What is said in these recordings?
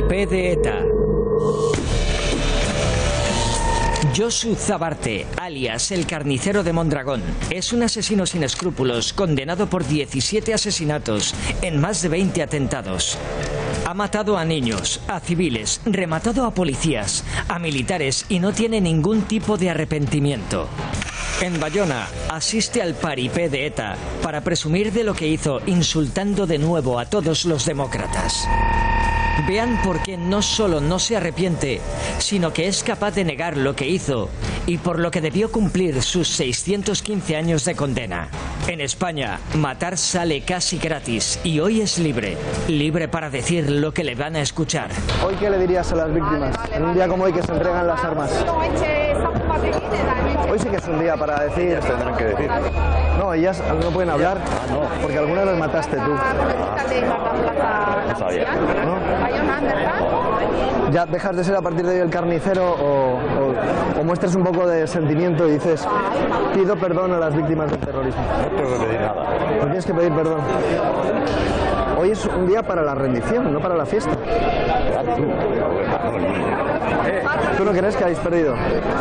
paripé de ETA. Josu Zabarte, alias el carnicero de Mondragón, es un asesino sin escrúpulos condenado por 17 asesinatos en más de 20 atentados. Ha matado a niños, a civiles, rematado a policías, a militares y no tiene ningún tipo de arrepentimiento. En Bayona asiste al paripé de ETA para presumir de lo que hizo, insultando de nuevo a todos los demócratas. Vean por qué no solo no se arrepiente, sino que es capaz de negar lo que hizo y por lo que debió cumplir sus 615 años de condena. En España, matar sale casi gratis y hoy es libre. Libre para decir lo que le van a escuchar. ¿Hoy qué le dirías a las víctimas? En un día como hoy que se entregan las armas. Hoy sí que es un día para decir... Tendrán que decir. No, ellas no pueden hablar, porque algunas las mataste tú. No sabía. ¿No? ¿Ya dejas de ser a partir de hoy el carnicero o muestras un poco de sentimiento y dices, pido perdón a las víctimas del terrorismo? No tengo que pedir nada. No tienes que pedir perdón. Hoy es un día para la rendición, no para la fiesta. ¿Tú no crees que habéis perdido?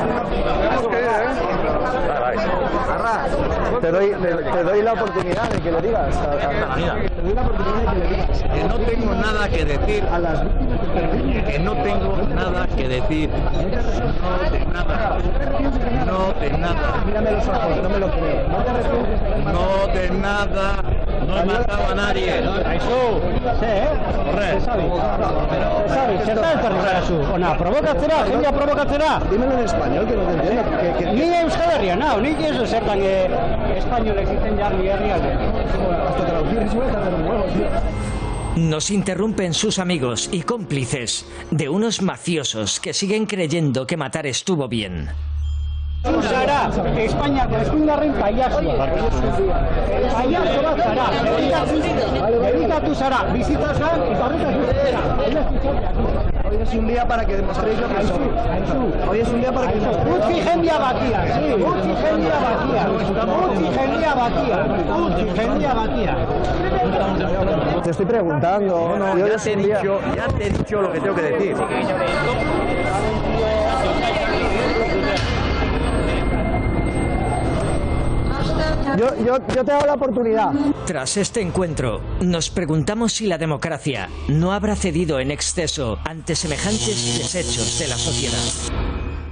Te doy la oportunidad de que le digas. Te doy la oportunidad de que le digas. Que no tengo nada que decir a las víctimas del terrorismo. Que no tengo nada que decir. No de nada. Mírame los ojos, no me lo creo. No te arrepientes. No de nada. No he matado a nadie. Aizu, Se sabe, zertan etorri zu. Ona, provokatzera, jendea provokatzera. Dímelo en español, que no te entiendo. Ni Euskal Herria, nao, nik ez zertan espainolek egiten jar ni herrialde. Hasta traducir eso es hacer un huevo, tío. Nos interrumpen sus amigos y cómplices de unos mafiosos que siguen creyendo que matar estuvo bien. Zara, Espainiako eskuindarren paiasua. Paiaso bat zara, dedikatu zara, bizitazan, eta horretaz Hoy es un día para que demostréis lo que sois. Hoy es un día para que demostréis. Utzi jendia batia, utzi jendia batia, utzi jendia batia, utzi jendia batia. Te estoy preguntando. No, ya te he dicho lo que tengo que decir. Yo te hago la oportunidad. Tras este encuentro, nos preguntamos si la democracia no habrá cedido en exceso ante semejantes desechos de la sociedad.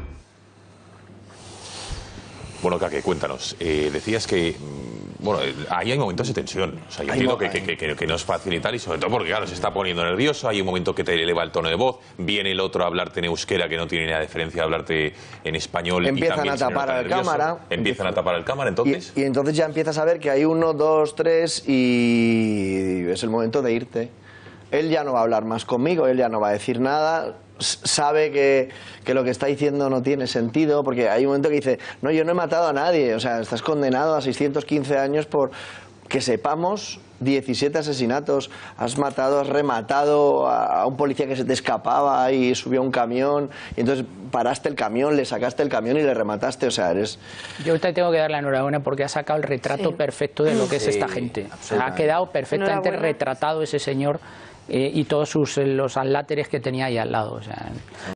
Bueno, Kake, cuéntanos. Decías que, bueno, ahí hay momentos de tensión. O sea, yo entiendo que no es fácil y tal, y sobre todo porque, claro, se está poniendo nervioso, hay un momento que te eleva el tono de voz, viene el otro a hablarte en euskera, que no tiene ni la diferencia de hablarte en español. Empiezan a tapar la cámara. Empiezan a tapar el cámara, entonces. Y entonces ya empiezas a ver que hay 1, 2, 3 y es el momento de irte. Él ya no va a hablar más conmigo, él ya no va a decir nada. Sabe que lo que está diciendo no tiene sentido, porque hay un momento que dice, no, yo no he matado a nadie, o sea, estás condenado a 615 años por, que sepamos, 17 asesinatos, has matado, has rematado a un policía que se te escapaba y subió a un camión, y entonces paraste el camión, le sacaste el camión y le remataste, o sea, eres... Yo te tengo que dar la enhorabuena porque ha sacado el retrato perfecto de lo que es esta gente. O sea, ha quedado perfectamente retratado ese señor y todos los aláteres que tenía ahí al lado. O sea,